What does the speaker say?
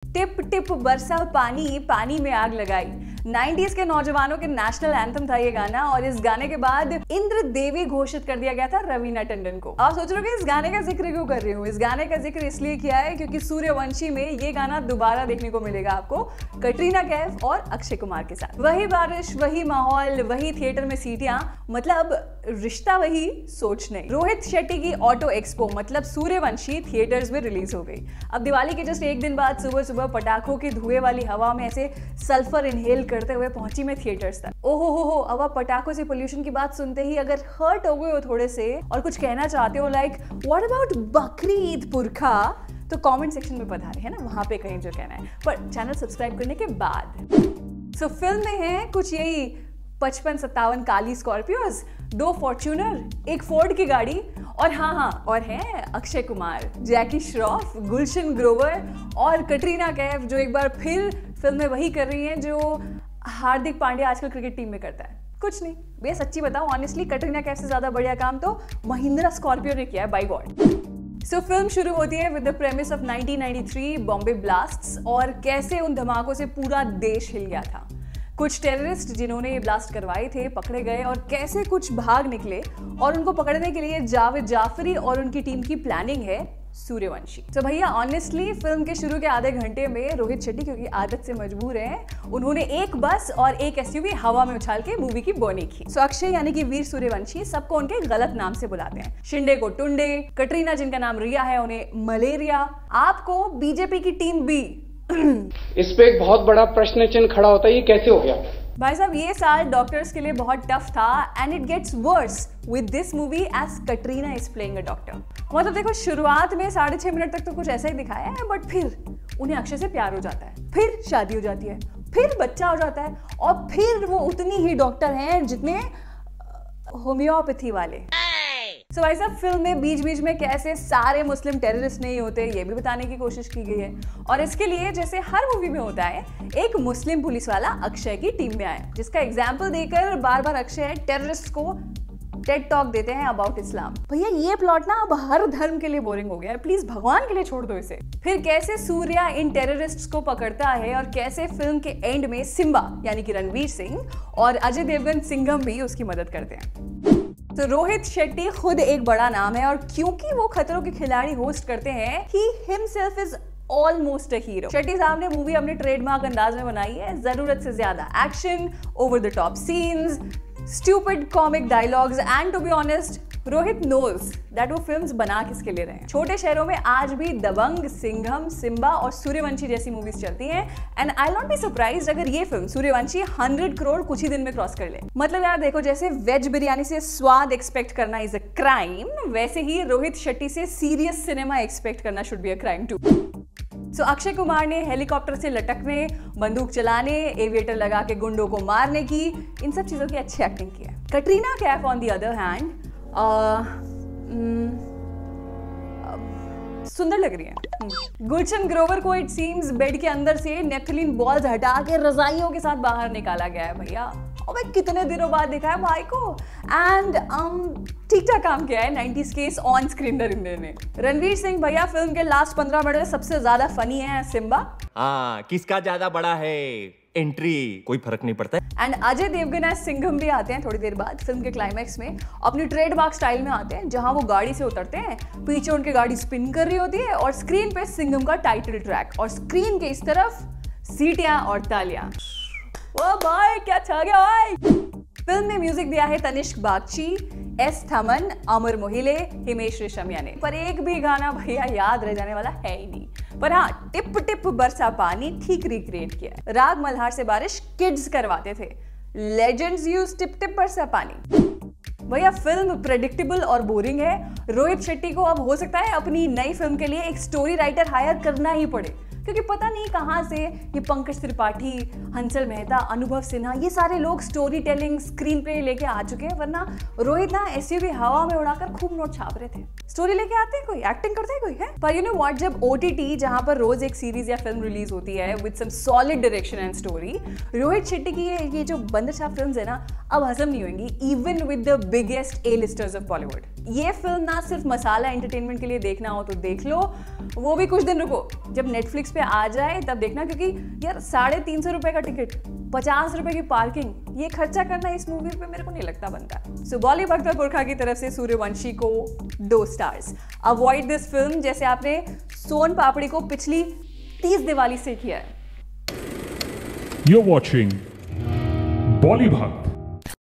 Tip tip बरसा पानी, पानी में आग लगाई। 90s के नौजवानों के नेशनल एंथम था ये गाना, और इस गाने के बाद इंद्र देवी घोषित कर दिया गया था रवीना टंडन को। आप सोच रहे हो कि इस गाने का जिक्र क्यों कर रही हूँ? इस गाने का जिक्र इसलिए किया है क्योंकि सूर्यवंशी में ये गाना दोबारा देखने को मिलेगा आपको, कटरीना कैफ और अक्षय कुमार के साथ। वही बारिश, वही माहौल, वही थिएटर में सीटियां, मतलब रिश्ता वही, सोच नहीं। रोहित शेट्टी की ऑटो एक्सपो मतलब सूर्यवंशी थिएटर्स में रिलीज हो गई। अब दिवाली के जस्ट एक दिन बाद सुबह सुबह पटाखों की धुएं वाली हवा में ऐसे सल्फर इनहेल करते हुए पहुंची मैं थिएटर्स तक। ओहो हो, अब आप पटाखों से पोल्यूशन की बात सुनते ही अगर हर्ट हो गए हो थोड़े से और कुछ कहना चाहते हो लाइक व्हाट अबाउट बकरी ईद पुरखा, तो कमेंट सेक्शन में पधारे, है ना, वहां पे कहीं जो कहना है, पर चैनल सब्सक्राइब करने के बाद। सो फिल्म में है कुछ यही 55-57 काली स्कॉर्पियोज, 2 फॉर्च्यूनर, एक फोर्ड की गाड़ी, और हाँ और है अक्षय कुमार, जैकी श्रॉफ, गुलशन ग्रोवर और कटरीना कैफ, जो एक बार फिर फिल्म में वही कर रही हैं जो हार्दिक पांड्या आजकल क्रिकेट टीम में करता है, कुछ नहीं। भैया सच्ची बताओ, ऑनेस्टली कटरीना कैफ से ज्यादा बढ़िया काम तो महिंद्रा स्कॉर्पियो ने किया है, बाय गॉड। सो फिल्म शुरू होती है with the premise of 1993 Bombay blasts, और कैसे उन धमाकों से पूरा देश हिल गया था। कुछ टेररिस्ट जिन्होंने ये ब्लास्ट करवाए थे पकड़े गए, और कैसे कुछ भाग निकले, और उनको पकड़ने के लिए जावेद जाफरी और उनकी टीम की प्लानिंग है सूर्यवंशी। तो भैया ऑनेस्टली फिल्म के शुरू के आधे घंटे में रोहित शेट्टी, क्योंकि आदत से मजबूर हैं, उन्होंने एक बस और एक एसयूवी हवा में उछाल के मूवी की बोनी की। सो अक्षय यानी कि वीर सूर्यवंशी सबको उनके गलत नाम से बुलाते हैं। शिंदे को टुंडे, कटरीना जिनका नाम रिया है उन्हें मलेरिया, आपको बीजेपी की टीम बी। इस पे एक बहुत बड़ा प्रश्न चिन्ह खड़ा होता है, ये कैसे हो गया? भाई साहब ये साल डॉक्टर्स के लिए बहुत टफ था, and it gets versed with this movie as Katrina is playing a doctor. मतलब देखो, शुरुआत में 6.5 मिनट तक तो कुछ ऐसा ही दिखाया है, बट फिर उन्हें अक्षय से प्यार हो जाता है, फिर शादी हो जाती है, फिर बच्चा हो जाता है, और फिर वो उतनी ही डॉक्टर हैं जितने होम्योपैथी वाले। सो भाई साहब फिल्म में बीच बीच में कैसे सारे मुस्लिम टेररिस्ट नहीं होते ये भी बताने की कोशिश की गई है, और इसके लिए जैसे हर मूवी में होता है एक मुस्लिम पुलिस वाला अक्षय की टीम में आए, जिसका एग्जाम्पल देकर बार बार अक्षय टेररिस्ट को टेड टॉक देते हैं अबाउट इस्लाम। भैया ये प्लॉट ना अब हर धर्म के लिए बोरिंग हो गया है, प्लीज भगवान के लिए छोड़ दो इसे। फिर कैसे सूर्या इन टेररिस्ट्स को पकड़ता है, और कैसे फिल्म के एंड में सिम्बा यानी कि रणवीर सिंह और अजय देवगन सिंघम भी उसकी मदद करते हैं। तो रोहित शेट्टी खुद एक बड़ा नाम है, और क्योंकि वो खतरों के खिलाड़ी होस्ट करते हैं, ही himself is almost a hero. Shetty साहब ने मूवी अपने ट्रेडमार्क अंदाज में बनाई है, जरूरत से ज्यादा action, over the top scenes, stupid comic dialogues, and to be honest Rohit knows that वो फिल्म्स बना किसके लिए रहे हैं। छोटे शहरों में आज भी दबंग, सिंघम, सिम्बा और सूर्यवंशी जैसी मूवीज चलती हैं, and I not be surprised अगर ये फिल्म सूर्यवंशी 100 करोड़ कुछ ही दिन में क्रॉस कर ले। मतलब यार देखो, जैसे वेज बिरयानी से स्वाद एक्सपेक्ट करना इज अ क्राइम, वैसे ही रोहित शेट्टी से सीरियस सिनेमा एक्सपेक्ट करना should be a crime too. So Akshay Kumar ने हेलीकॉप्टर से लटकने, बंदूक चलाने, एविएटर लगा के गुंडों को मारने की, इन सब चीजों की अच्छी एक्टिंग की है। Katrina Kaif on the other hand सुंदर लग रही है। गुलशन ग्रोवर को इट सीम्स बेड के अंदर से नेफ्थलीन बॉल्स हटा के रजाइयों के साथ बाहर निकाला गया है। भैया अबे कितने दिनों बाद देखा है भाई को, एंड ठीक ठाक काम किया है 90s के इस ऑन स्क्रीन दरिंदे ने। रणवीर सिंह भैया फिल्म के लास्ट 15 मिनट में सबसे ज्यादा फनी है सिम्बा। हाँ, किसका ज्यादा बड़ा है एंट्री कोई फर्क नहीं पड़ता। एंड अजय देवगन एज सिंघम भी आते हैं थोड़ी देर बाद फिल्म के क्लाइमैक्स में, अपनी ट्रेडमार्क स्टाइल में आते हैं, जहां वो गाड़ी से उतरते हैं, पीछे उनकी गाड़ी स्पिन कर रही होती है, और स्क्रीन पे सिंघम का टाइटल ट्रैक, और स्क्रीन के इस तरफ सीटियां और तालियां। ओ भाई क्या छा गया भाई। फिल्म में म्यूजिक दिया है तनिष्क बागची, एस थमन, अमर मोहिले, हिमेश रेशमिया ने, पर एक भी गाना भैया याद रह जाने वाला है ही नहीं। पर हाँ, टिप टिप बरसा पानी ठीक रिक्रिएट किया है। राग मल्हार से बारिश किड्स करवाते थे, लेजेंड्स यूज टिप टिप बरसा पानी। भैया फिल्म प्रेडिक्टेबल और बोरिंग है। रोहित शेट्टी को अब हो सकता है अपनी नई फिल्म के लिए एक स्टोरी राइटर हायर करना ही पड़े, क्योंकि पता नहीं कहां से ये पंकज त्रिपाठी, हंसल मेहता, अनुभव सिन्हा, ये सारे लोग स्टोरी टेलिंग, स्क्रीन प्ले लेके आ चुके हैं, वरना रोहित ना एसयूवी हवा में उड़ाकर खूब नोट छाप रहे थे। स्टोरी लेके आते हैं कोई, एक्टिंग करते हैं कोई है। पर यू नो व्हाट, जब ओटीटी जहां पर रोज एक सीरीज या फिल्म रिलीज होती है with some solid direction and story, Rohit Shetty की ये जो बंदर छाप फिल्म्स है ना, अब हजम नहीं होंगी even with the biggest A listers of Bollywood. ये फिल्म ना सिर्फ मसाला एंटरटेनमेंट के लिए देखना हो तो देख लो, वो भी कुछ दिन रुको, जब नेटफ्लिक्स पे आ जाए तब देखना, क्योंकि यार 350 रुपए का टिकट, 50 रुपए की पार्किंग, ये खर्चा करना इस मूवी पे मेरे को नहीं लगता बनता। सो बॉली भक्त और पुरखा की तरफ से सूर्यवंशी को 2 स्टार्स। अवॉइड दिस फिल्म जैसे आपने सोन पापड़ी को पिछली 30 दिवाली से किया है। You're watching Bolly Bhakt.